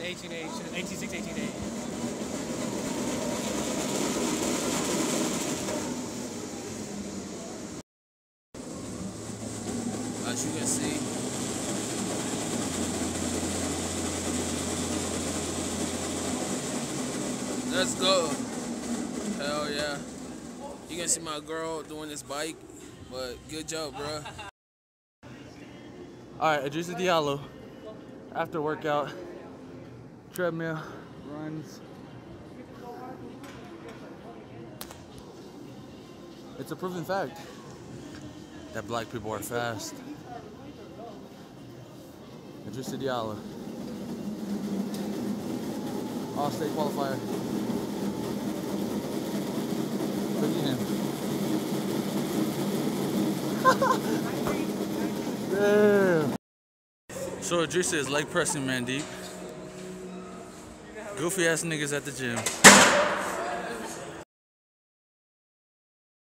18H, 18.6, 18.8. As you can see, let's go. Hell yeah. You can see my girl doing this bike, but good job, bro. Alright, Idrissa Diallo, after workout, treadmill, runs. It's a proven fact that black people are fast. Idrissa Diallo, all-state qualifier. Look at him. Damn. So Idrissa is leg pressing man deep. Goofy ass niggas at the gym.